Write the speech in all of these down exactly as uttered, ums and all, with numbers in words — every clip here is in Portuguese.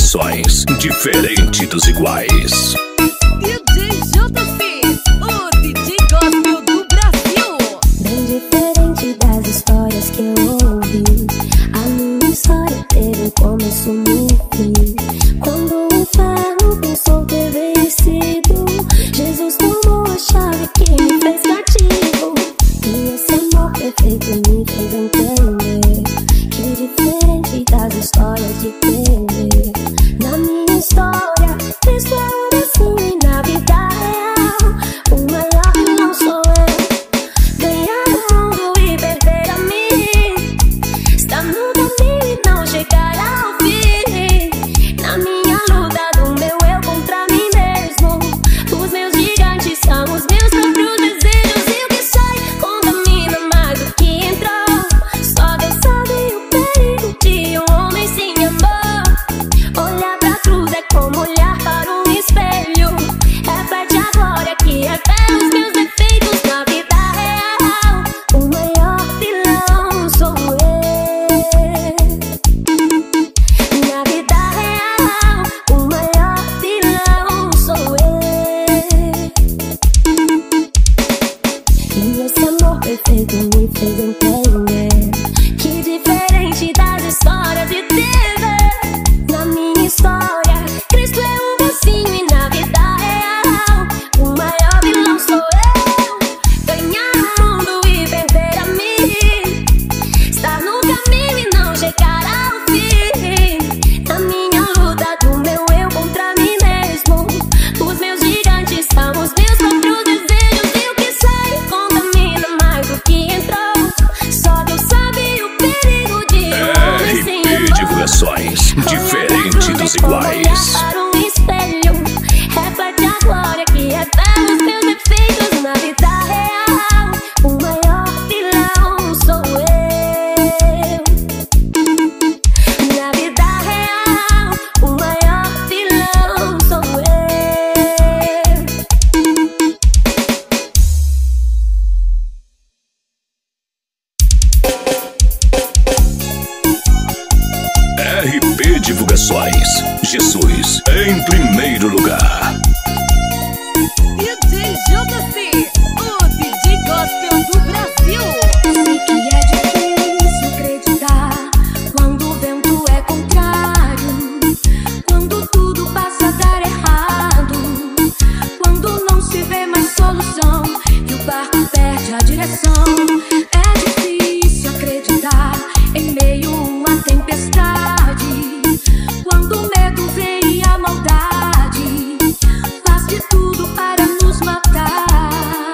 versões, diferente dos iguais. D J J C, o D J gospel do Brasil. Bem diferente das histórias que eu ouvi, a minha história teve um começo no fim. Quando o inferno pensou ter vencido, Jesus tomou a chave que me fez cativo. E esse amor perfeito me fez entender que diferente das histórias de T V, na minha história Cristo é o destino e na vida real o maior vilão sou eu. Ganhar o mundo e perder a mim, estar no caminho e não chegar ao fim. Na minha luta do meu eu contra mim mesmo, os meus gigantes são os meus próprios desejos. E o que sai contamina mais do que entrou. Só Deus sabe o perigo de um homem sem amor. Olhar pra cruz é como olhar para um espelho. Reflete a glória que revela os meus defeitos. Na vida real o maior vilão sou eu. Na vida real o maior vilão sou eu. E esse amor perfeito me fez entender que diferente das histórias de T V, na minha história Cristo é o mocinho e na vida real o maior vilão sou eu. Ganhar o mundo e perder a mim, estar no caminho e não chegar ao fim. Na minha luta do meu eu contra mim mesmo, os meus gigantes são os meus próprios desejos. E o que sai contamina mais do que entrou. Só Deus sabe o perigo de um homem sem R P Divulgações, diferente dos iguais. para um espelho, reflete a glória que revela os meus defeitos. Na vida real o maior vilão sou eu. Na vida real o maior vilão sou eu. R P Divulgações, Jesus em primeiro lugar. D J J C, o D J gospel do Brasil. Sei que é difícil acreditar quando o vento é contrário, quando tudo passa a dar errado, quando não se vê mais solução e o barco perde a direção. É difícil acreditar em meio a uma tempestade, quando o medo vem e a maldade faz de tudo para nos matar.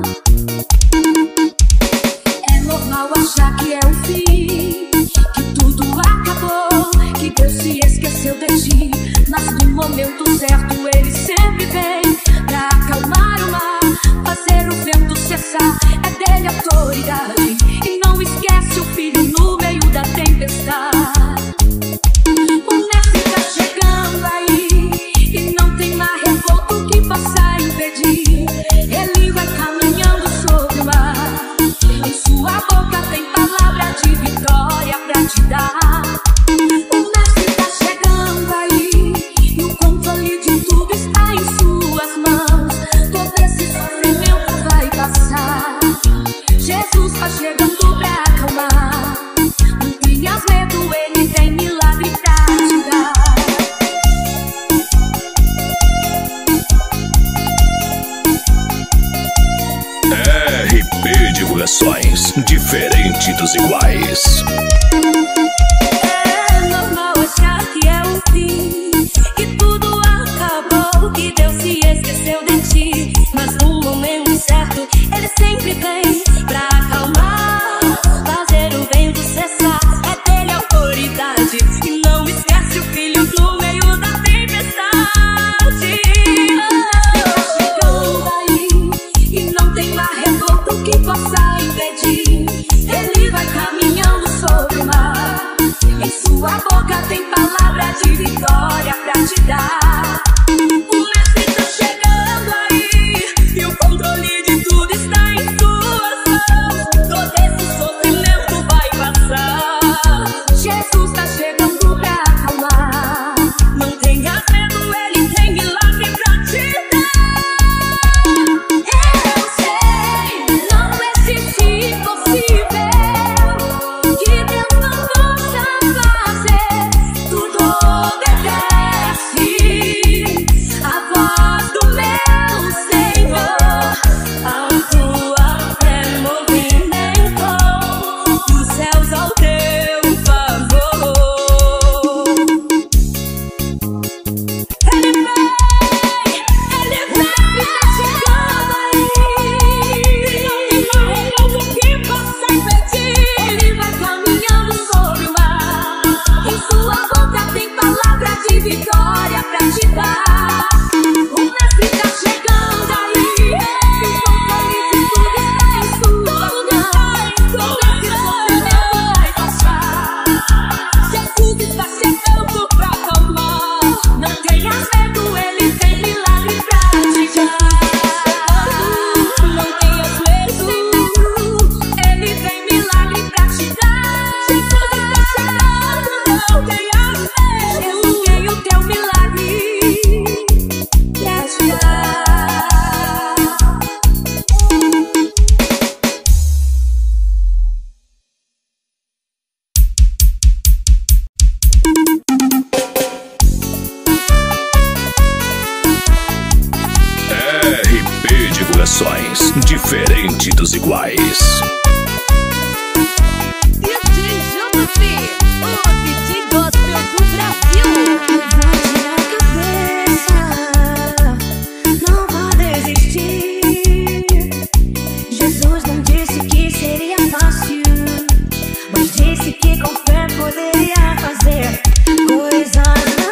É normal achar que é o fim, que tudo acabou, que Deus se esqueceu de ti. Mas no momento certo Ele sempre vem pra acalmar o mar, fazer o vento cessar. É dele a autoridade e não esquece o filho no meio da tempestade. O mestre tá chegando aí e não tem maremoto que possa impedir. Ele vai caminhando sobre o mar, em sua boca tem palavra de vitória pra te dar. O mestre tá chegando aí e o controle de tudo está em suas mãos. Todo esse sofrimento vai passar, Jesus tá chegando pra acalmar. Não tenhas medo, Ele tem milagre pra te dar. R P Divulgações, diferente dos iguais. É normal achar que é o fim, que tudo acabou, que Deus se esqueceu de ti. Mas no momento certo Ele sempre vem pra acalmar, fazer o vento cessar. É dele a autoridade e não esquece o filho no meio da tempestade. Tá chegando aí e não tem maremoto que possa impedir. Ele vai caminhando sobre o mar, divulgações, diferente dos iguais. D J J C, o D J Gospel do Brasil. Levante a cabeça, não vá desistir. Jesus não disse que seria fácil, mas disse que com fé poderia fazer coisas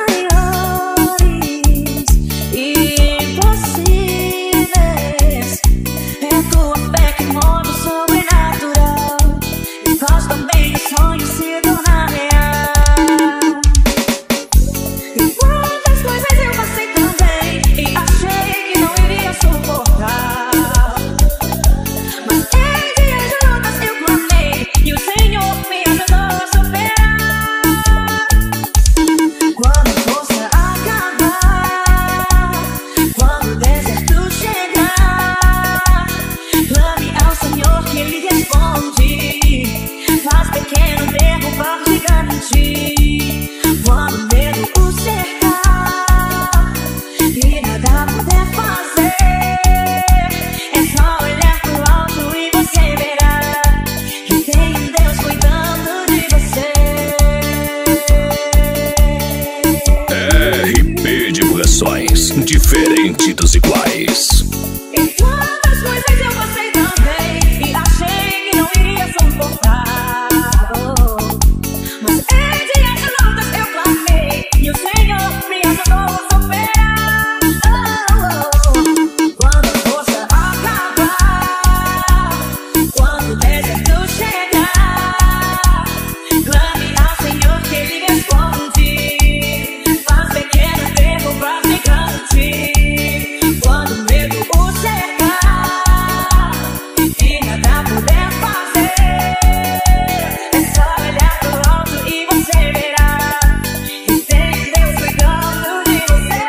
maiores e impossíveis. É tua fé que move o sobrenatural e faz também o sonho se tornar real. E quantas coisas eu passei também e achei que não iria suportar, mas em dias de lutas eu clamei e o Senhor me ajudou a superar. Quando a força acabar, quando o deserto chegar, clame ao Senhor que Ele responde, faz pequeno derrubar gigante. Quando o medo o cercar e nada puder fazer, é só olhar pro alto e você verá que tem um Deus cuidando de você. R P Divulgações, diferente dos iguais. E quantas coisas eu passei também e achei que não iria suportar, oh, mas em dias de lutas eu clamei e o Senhor me ajudou a superar. Oh, oh, oh. Quando a força acabar, quando o deserto chegar, clame ao Senhor que Ele responde, faz pequeno derrubar gigante. Quando o medo o cercar e nada puder fazer, é só olhar pro alto e você verá que tem Deus cuidando de você.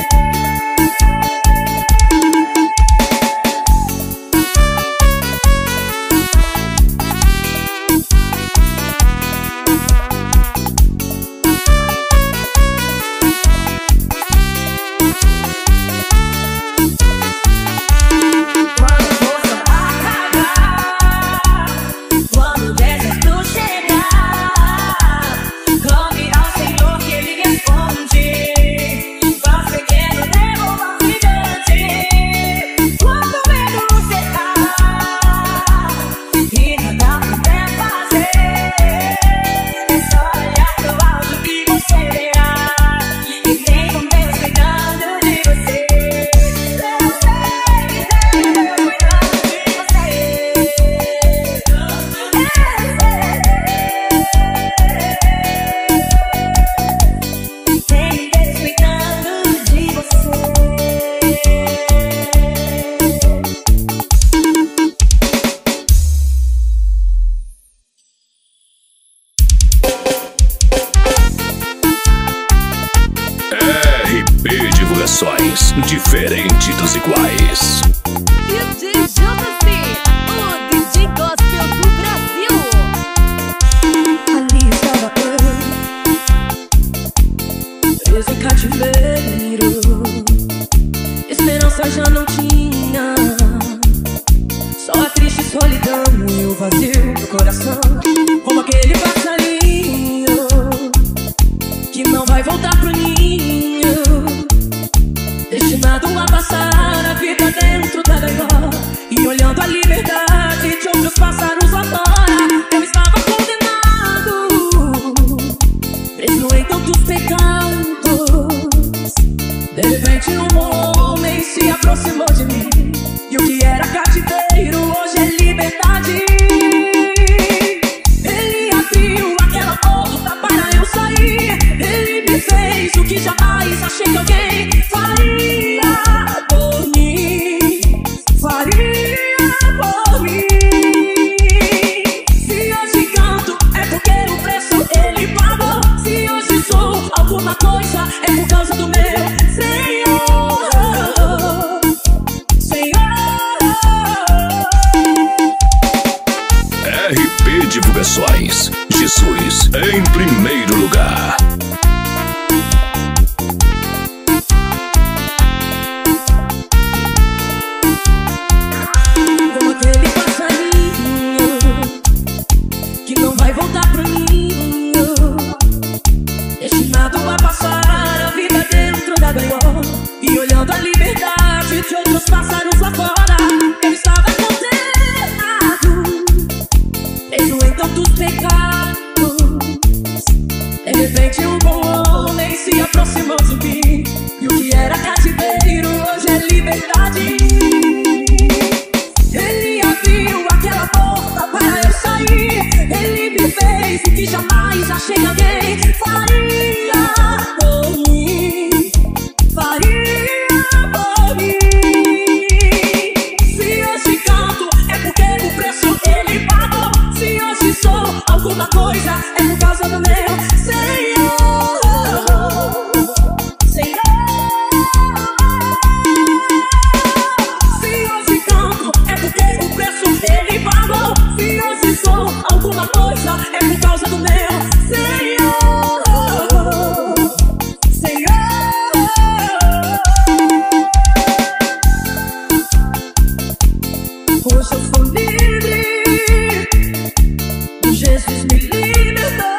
Quando a força acabar, quando o deserto chegar, clame ao Senhor que Ele responde, faz pequeno derrubar gigante. Quando o medo cercar e nada puder fazer, é só olhar pro alto e você verá que tem um Deus cuidando de você. Eu sei que tem um Deus cuidando de você. Tem um Deus cuidando de você. R P Divulgações, diferente dos iguais. D J J C, o D J Gospel do Brasil. Ali estava eu, preso em cativeiro, esperança já não tinha, só a triste solidão e o vazio do coração, como aquele passarinho que não vai voltar pro ninho, destinado a passar a vida dentro da gaiola e olhando a liberdade de outros pássaros lá fora. Eu estava condenado, preso em tantos pecados. De repente um homem se aproximou de mim e o que era cativeiro hoje é liberdade. Ele abriu aquela porta para eu sair, ele me fez o que jamais achei que alguém faria por mim, faria por mim. Se hoje canto é porque o preço Ele pagou, se hoje sou alguma coisa é por causa do meu Senhor, Senhor. R P Divulgações, Jesus em primeiro lugar. liberdade de outros pássaros lá fora. Ele estava condenado, preso em tantos pecados. De repente um bom homem se aproximou de mim, e o que era cativeiro hoje é liberdade. Ele abriu aquela porta para eu sair. Ele me fez o que jamais achei alguém faria por mim, faria por mim. Se hoje canto é porque o preço ele pagou. Se hoje sou alguma coisa é por causa do meu Senhor, Senhor. Se hoje canto é porque o preço ele pagou. Se hoje sou alguma coisa é por causa do meu Senhor, Senhor. Hoje eu sou livre, Jesus me libertou.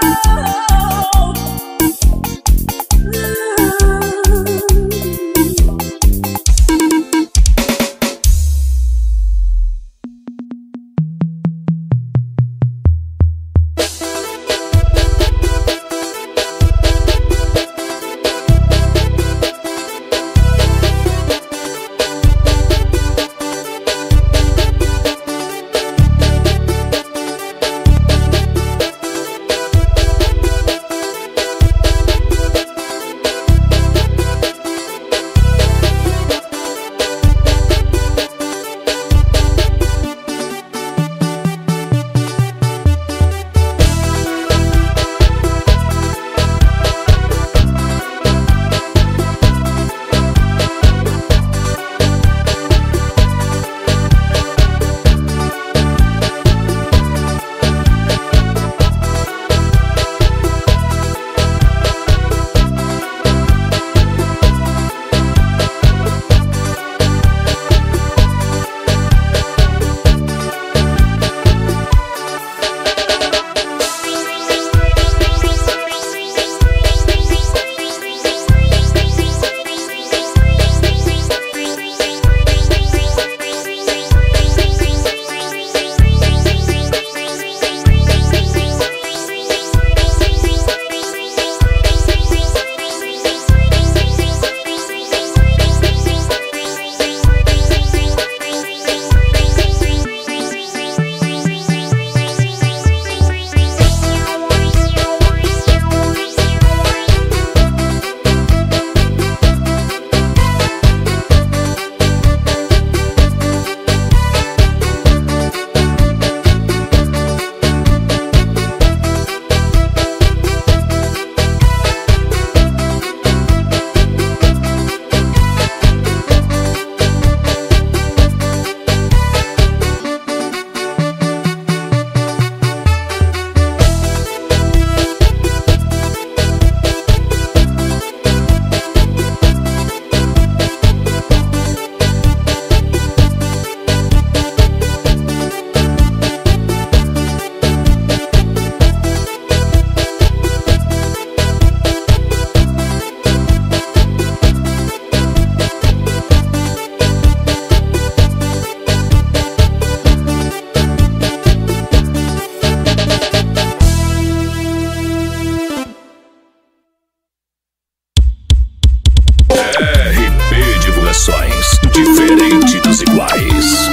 Diferente dos iguais.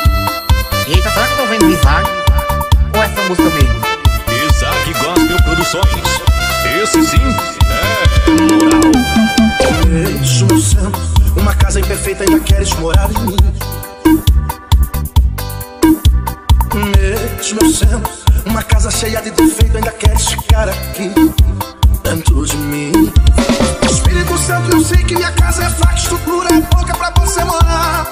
Eita, será que eu tô vendo Isaac? Ou essa música mesmo? Isaac Gospel Produções. Esse sim é moral. Mesmo sendo uma casa imperfeita, ainda queres morar em mim. Mesmo sendo uma casa cheia de defeito, ainda queres ficar aqui dentro de mim. Espírito Santo, eu sei que minha casa é fraca, estrutura é pouca pra você morar.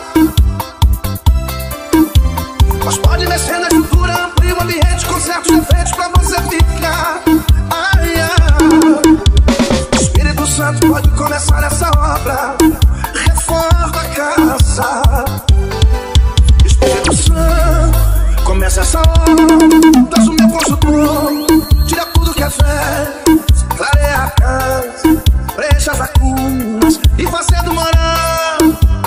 Mas pode mexer na estrutura, amplia o ambiente com certos defeitos pra você ficar. Ai, ai. Espírito Santo, pode começar essa obra, reforma a casa. Espírito Santo, começa essa obra, traz o meu consultor, tira tudo que é velho, clareia a casa, preencha as lacunas e fazendo morar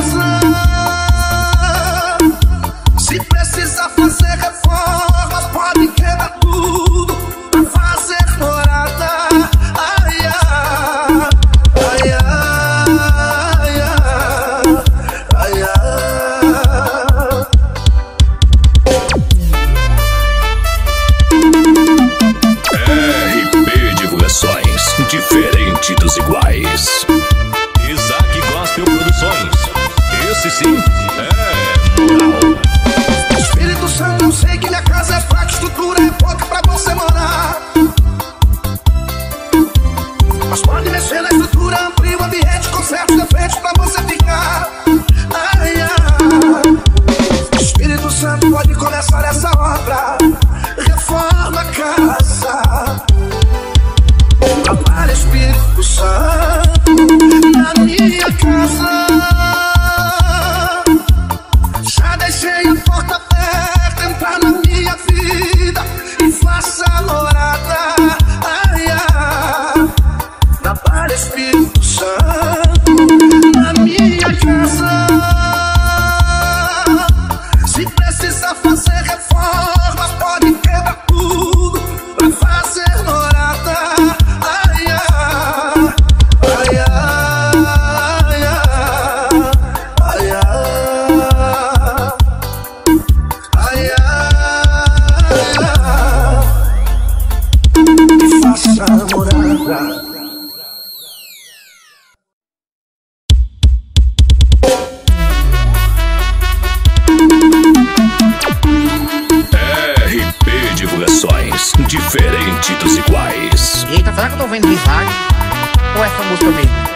casa. Se precisar fazer reformas, pode quebrar tudo pra fazer morada. Ai, ai, ai, ai, ai, ai, ai. R P Divulgações, diferente dos iguais. Isaac Gospel Produções, esse sim é moral. Espírito Santo, eu sei que minha casa é fraca, estrutura é pouca pra você morar. Mas pode mexer na estrutura, amplia o ambiente, conserta os defeitos pra você ficar. Ai, ai. Espírito Santo, pode começar essa obra. Reforma a casa. Trabalha, Espírito Santo, na minha casa. Já deixei a porta aberta, entrar na minha vida e faça morada. Ai, ai. Trabalha, Espírito Santo, na minha casa. Se precisar fazer reformas, pode quebrar tudo pra fazer morada. Ai, ai, ai, ai, ai, ai, ai, ai, e faça morada. R P Divulgações, diferente dos iguais. Eita, será que eu tô vendo Isaac? Ou essa música mesmo?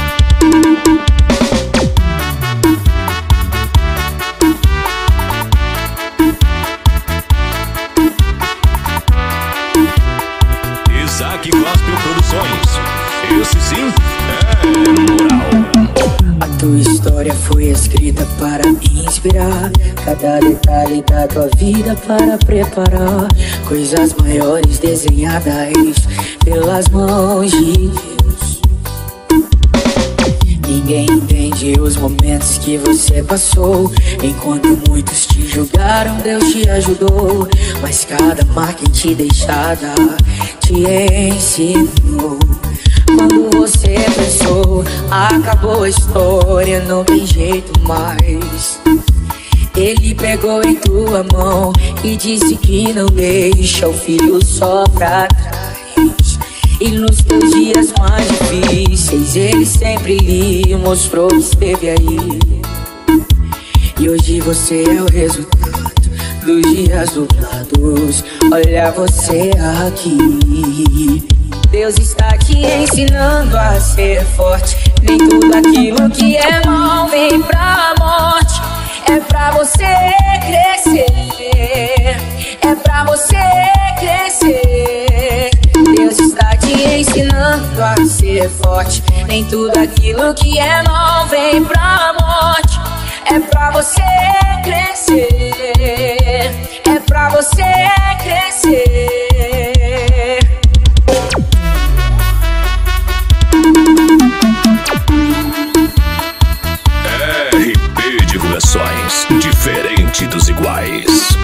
Isaac Gospel Produções, esse sim é moral. A tua história foi escrita para inspirar cada detalhe da tua vida para preparar coisas maiores desenhadas pelas mãos de Deus. Ninguém entende os momentos que você passou. Enquanto muitos te julgaram, Deus te ajudou. Mas cada marca em ti deixada te ensinou. Quando você pensou, acabou a história, não tem jeito mais. Ele pegou em tua mão e disse que não deixa o filho só pra trás. E nos teus dias mais difíceis, ele sempre lhe mostrou que esteve aí. E hoje você é o resultado dos dias dublados. Olha você aqui. Deus está te ensinando a ser forte. Nem tudo aquilo que é mal vem pra morte. É pra você crescer. É pra você crescer. Deus está te ensinando a ser forte. Nem tudo aquilo que é mal vem pra morte. É pra você crescer. É pra você crescer. R P Divulgações, diferente dos iguais.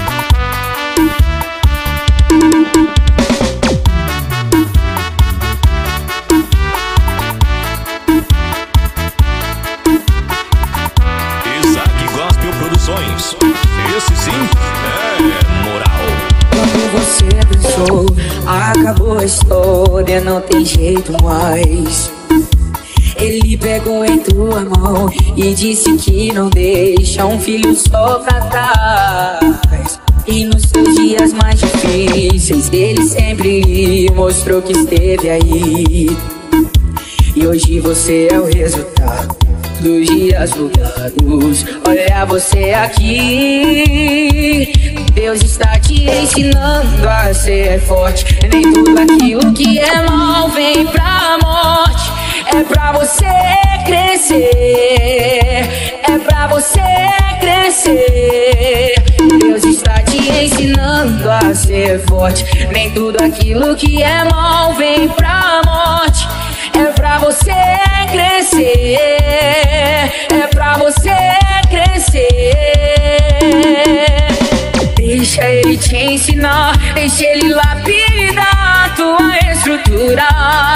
Isaac Gospel Produções, esse sim é moral. Quando você pensou, acabou a história, não tem jeito mais. Ele pegou em tua mão e disse que não deixa um filho só pra trás. E nos seus dias mais difíceis, ele sempre lhe mostrou que esteve aí. E hoje você é o resultado dos dias dublados. Olha você aqui. Deus está te ensinando a ser forte. Nem tudo aquilo que é mal vem pra morte. É pra você crescer. É pra você crescer. Deus está te ensinando a ser forte. Nem tudo aquilo que é mal vem pra morte. É pra pra você crescer, é pra você crescer. Deixa ele te ensinar, deixa ele lapidar a tua estrutura.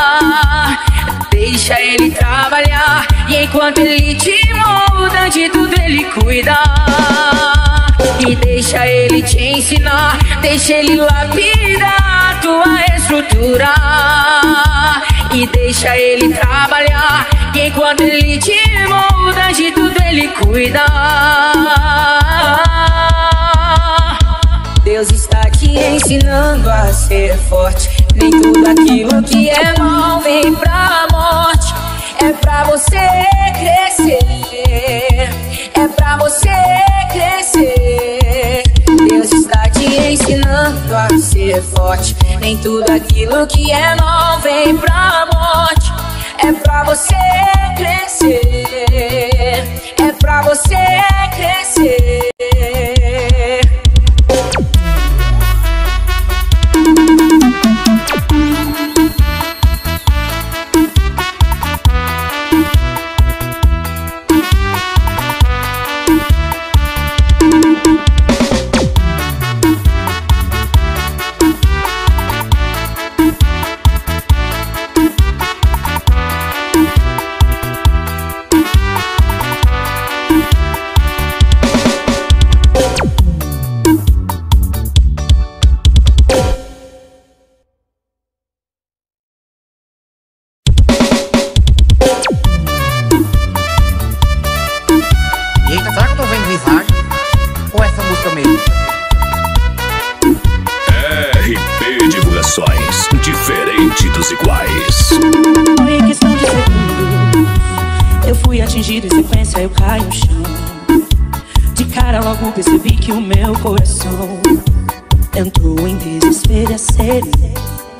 Deixa ele trabalhar e enquanto ele te molda, de tudo ele cuida. E deixa ele te ensinar, deixa ele lapidar a tua estrutura. E deixa ele trabalhar e enquanto ele te molda, de tudo ele cuida. Deus está te ensinando a ser forte. Nem tudo aquilo que é mal vem pra morte. É pra você crescer, é pra você crescer. Deus está te ensinando a ser forte. Nem tudo aquilo que é mal vem pra morte. É pra você crescer, é pra você crescer. Diferente dos iguais. Foi em questão de segundos, eu fui atingido em sequência, eu caí no chão. De cara logo percebi que o meu coração entrou em desespero e acelerei.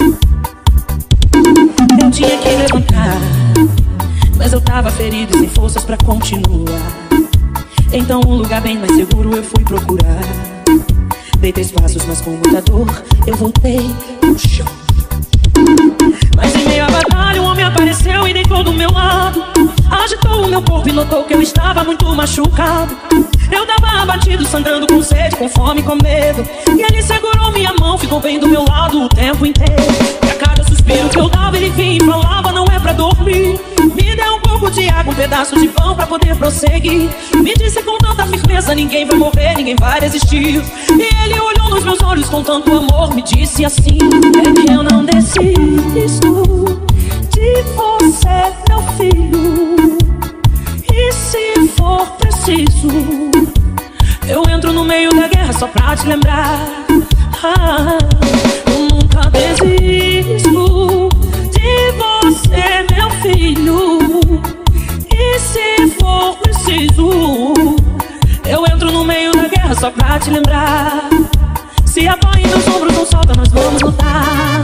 Eu tinha que levantar, mas eu tava ferido e sem forças pra continuar. Então um lugar bem mais seguro eu fui procurar. Dei três passos, mas com muita dor eu voltei no chão. Mas em meio à batalha um homem apareceu e deitou do meu lado. Agitou o meu corpo e notou que eu estava muito machucado. Eu tava abatido, sangrando com sede, com fome, com medo. E ele segurou minha mão, ficou bem do meu lado o tempo inteiro. E a cada suspiro que eu dava ele vinha e falava: não é pra dormir. Me deu um pouco de água, um pedaço de pão pra poder prosseguir. Me disse com tanta firmeza: ninguém vai morrer, ninguém vai resistir. E ele olhou nos meus olhos com tanto amor, me disse assim: é que eu não desisto de você, meu filho. E se for preciso, eu entro no meio da guerra só pra te lembrar. Ah, eu nunca desisto de você, meu filho. E se for preciso, eu entro no meio da guerra só pra te lembrar. Se a pá em meus ombros não solta, nós vamos lutar.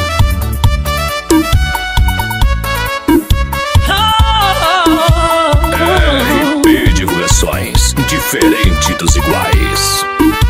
R P Divulgações, diferente dos iguais.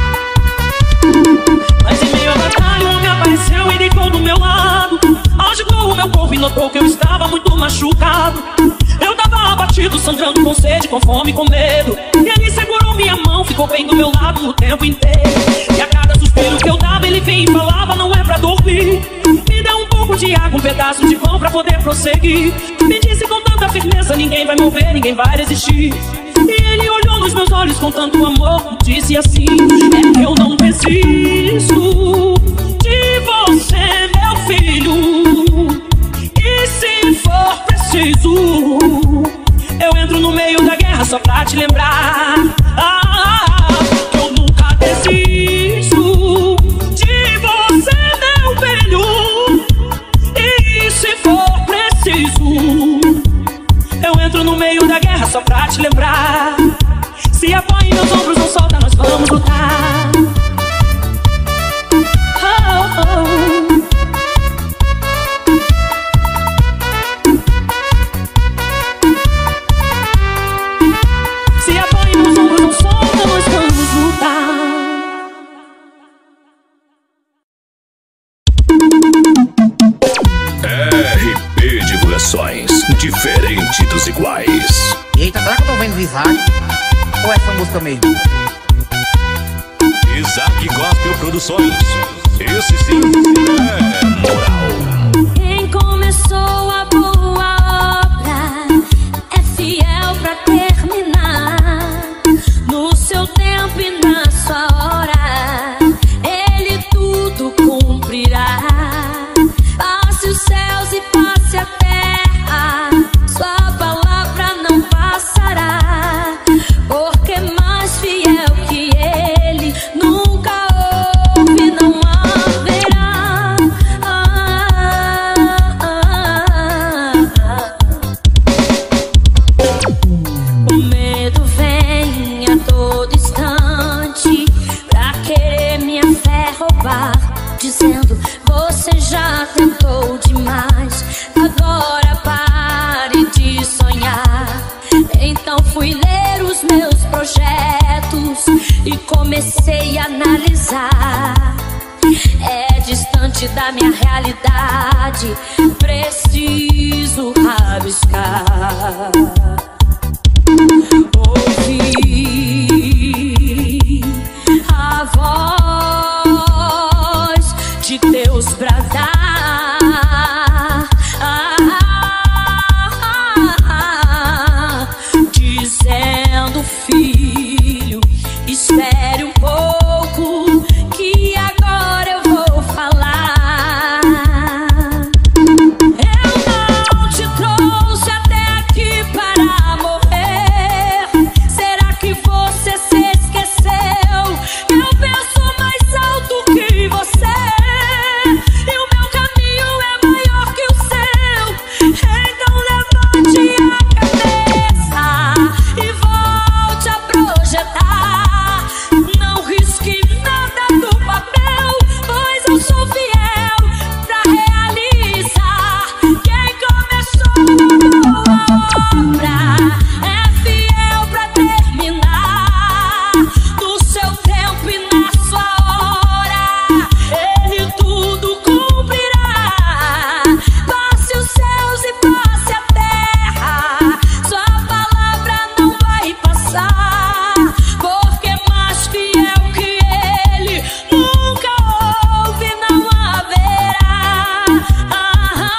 Mas em meio à batalha um homem apareceu e deitou do meu lado. Agitou o meu corpo e notou que eu estava muito machucado. Eu tava abatido, sangrando com sede, com fome, com medo. E ele segurou minha mão, ficou bem do meu lado o tempo inteiro. E a cada suspiro que eu dava ele vinha e falava: não é pra dormir. Me deu um pouco de água, um pedaço de pão pra poder prosseguir. Me disse com tanta firmeza: ninguém vai morrer, ninguém vai resistir. E ele olhou nos meus olhos com tanto amor, me disse assim: é que eu não preciso de você, meu filho. E se for preciso, eu entro no meio da guerra só pra te lembrar. Ah, que eu nunca desisto de você, meu filho. E se for preciso, eu entro no meio da guerra só pra te lembrar. Se a pá em meus ombros não solta, nós vamos lutar. Oh, oh. Se a pá em meus ombros não solta, nós vamos lutar. R P Divulgações. Produções, diferente dos iguais. Eita, será que eu tô vendo Isaac? Ou essa música mesmo? Isaac Gospel Produções. Esse sim é moral. Quem começou a boa obra é fiel pra terminar. No seu tempo e na sua hora, Ele tudo cumprirá. Passe os céus e passe a terra, sua palavra não passará. Porque mais fiel que Ele nunca houve, não haverá. Ah, ah, ah. O medo vem a todo instante pra querer minha fé roubar, dizendo: você já tentou demais, agora pare de sonhar. Então fui ler os meus projetos e comecei a analisar. É distante da minha realidade, preciso rabiscar. Ouvi a voz de Deus bradar, dizendo: filho, espere um pouco, que agora eu vou falar. Eu não te trouxe até aqui para morrer. Será que você se esqueceu? Eu penso mais alto que você, e o meu caminho é maior que o seu. Então levante a cabeça e volte a projetar. Não risque nada do papel, pois eu sou fiel pra realizar. Quem começou a obra é fiel pra terminar. No seu tempo e na sua hora, Ele tudo cumprirá. Passe os céus e passe a terra, sua palavra não vai passar. Porque mais fiel que Ele nunca houve, não haverá. Ah,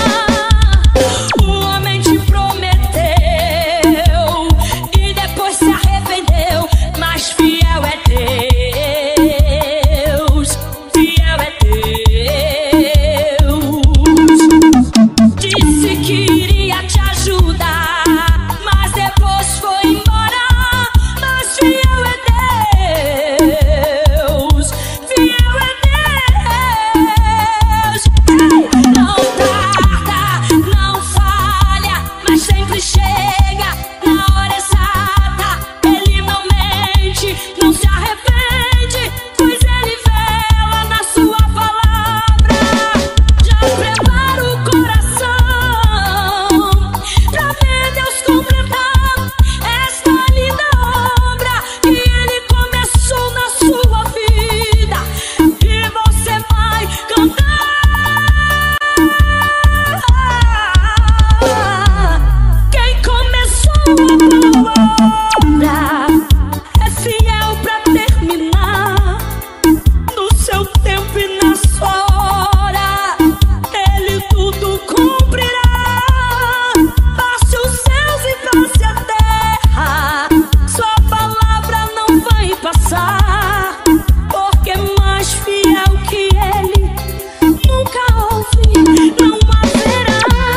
o homem te prometeu e depois se arrependeu, mas fiel é Deus, fiel é Deus. Disse que iria te ajudar, mas depois foi embora. Mas fiel é Deus, fiel é Deus. Não tarda, não falha, mas sempre chega na hora exata. Ele não mente, não se arrepende, pois Ele vela na sua palavra. Já prepara o coração pra ver Deus completar esta linda obra que Ele começou na sua vida, e você vai cantar. Quem começou a obra é fiel pra terminar. No seu tempo e na sua hora, Ele tudo cumprirá. Passe os céus e passe a terra, sua palavra não vai passar. Porque mais fiel que Ele nunca houve, não haverá.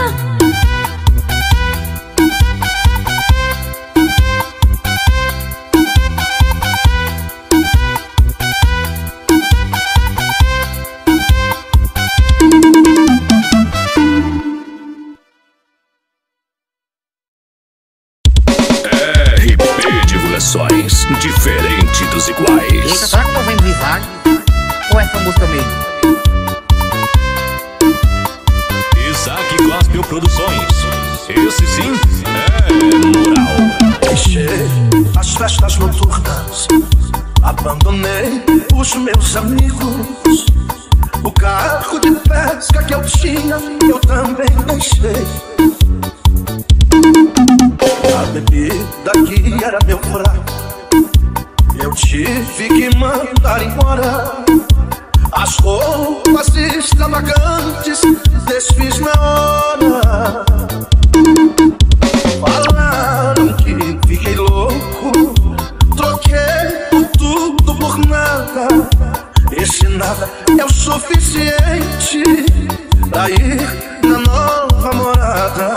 R P Divulgações, diferente dos Eita, iguais. será que eu tô vendo Isaac? Ou essa música mesmo? Isaac Gospel Produções. Esse sim é moral. Deixei as festas noturnas, abandonei os meus amigos. O carro de pesca que eu tinha, eu também deixei. A bebida que era meu fraco, eu tive que mandar embora. As roupas extravagantes desfiz na hora. Falaram que fiquei louco, troquei por tudo por nada. Esse nada é o suficiente pra ir na nova morada.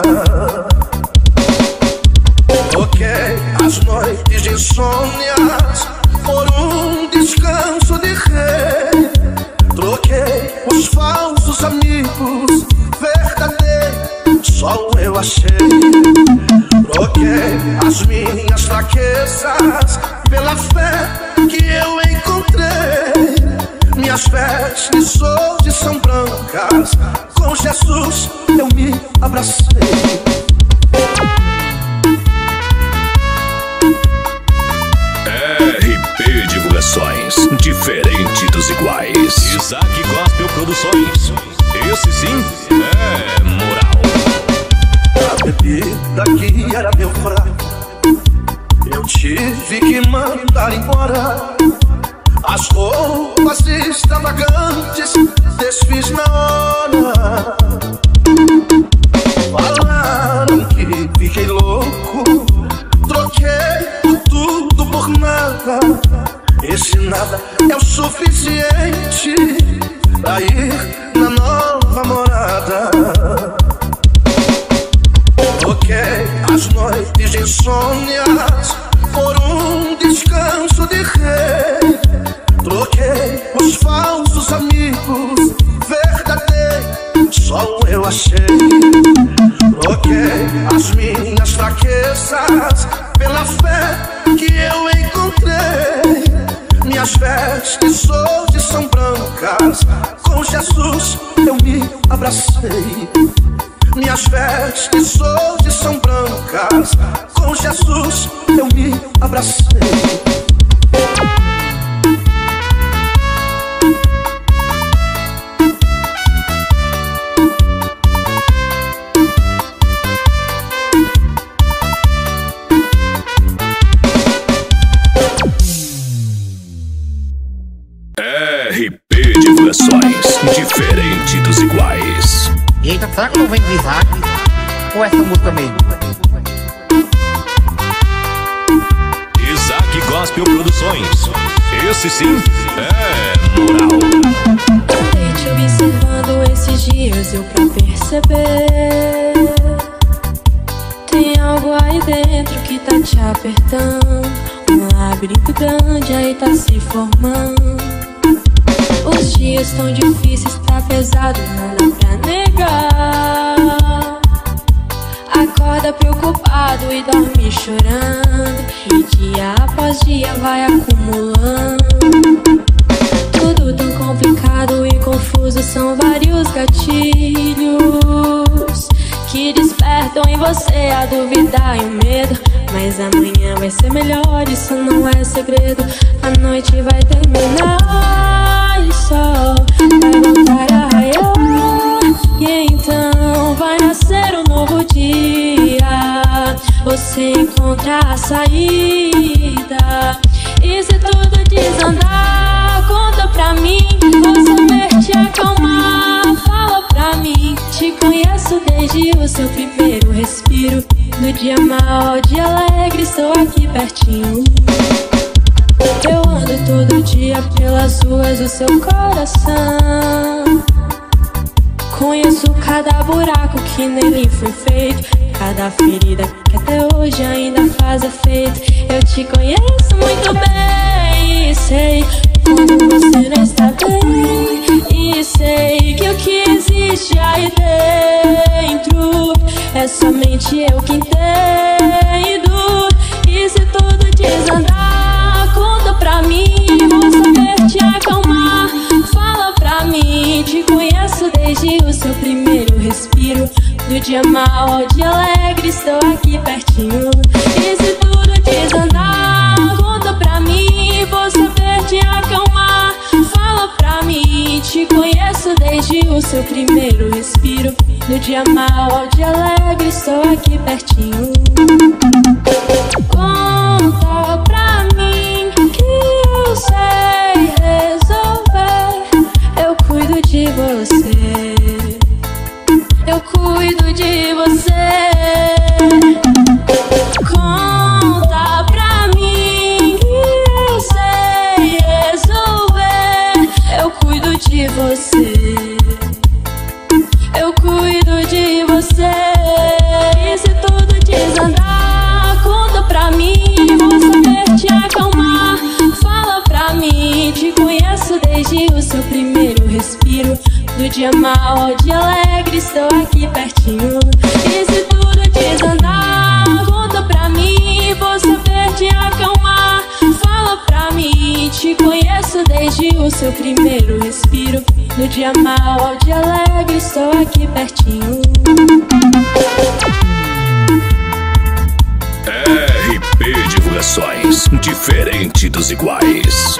Troquei as noites de insônias por um descanso de rei. Troquei os falsos amigos, verdadeiros só eu achei. Troquei as minhas fraquezas pela fé que eu encontrei. Minhas vestes hoje são brancas, com Jesus eu me abracei. R P Divulgações, diferente dos iguais. Isaac Gospel Produções, esse sim é moral. A bebida que era meu fraco, eu tive que mandar embora. As roupas extravagantes desfiz na hora. Falaram que fiquei louco, troquei por tudo por nada. Esse nada é o suficiente pra ir na nova morada. Troquei as noites de insônias por um descanso de rei. Troquei os falsos amigos, verdadeiros só eu achei. Troquei as minhas fraquezas pela fé que eu encontrei. Minhas vestes hoje são brancas, com Jesus eu me abracei. Minhas vestes hoje são brancas, com Jesus eu me abracei. R P Divulgações, diferente dos iguais. Eita, será que não vem de Isaac? Ou essa música mesmo? Isaac Gospel Produções, esse sim é moral. Andei te observando esses dias, eu pra perceber. Tem algo aí dentro que tá te apertando. Um labirinto grande aí tá se formando. Os dias tão difíceis, tá pesado, não dá pra negar. Acorda preocupado e dorme chorando, e dia após dia vai acumulando. Tudo tão complicado e confuso, são vários gatilhos que despertam em você a dúvida e o medo. Mas amanhã vai ser melhor, isso não é segredo. A noite vai terminar e o sol vai voltar a raiar. E então vai nascer um novo dia. Você encontra a saída. E se tudo desandar, conta pra mim. Vou saber te acalmar. Fala pra mim. Te conheço desde o seu primeiro respiro. Do dia mau ao dia alegre, estou aqui pertinho. Eu ando todo dia pelas ruas do seu coração. Conheço cada buraco que nele foi feito, cada ferida que até hoje ainda faz efeito. Eu te conheço muito bem e sei quando você não está bem. E sei que o que existe aí dentro é somente eu que entendo. E se tudo desandar, conta pra mim. Vou saber te acalmar. Fala pra mim. Te conheço desde o seu primeiro respiro. Do dia mau ao dia alegre, estou aqui pertinho. E se tudo desandar, conta pra mim. Vou saber te acalmar. Fala pra mim. Te conheço seu primeiro respiro. No dia mau ao dia alegre, estou aqui pertinho. Conta pra mim que eu sei resolver. Eu cuido de você, eu cuido de você. Conta pra mim que eu sei resolver. Eu cuido de você, eu cuido de você. E se tudo desandar, conta pra mim, vou saber te acalmar. Fala pra mim, te conheço desde o seu primeiro respiro. Do dia mau ao dia alegre, estou aqui pertinho. E se tudo desandar, conta pra mim, vou saber te acalmar. Fala pra mim, te conheço desde o seu primeiro respiro. No dia mau ao dia alegre, estou aqui pertinho. R P Divulgações, diferente dos iguais.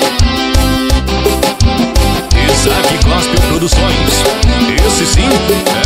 Esse sim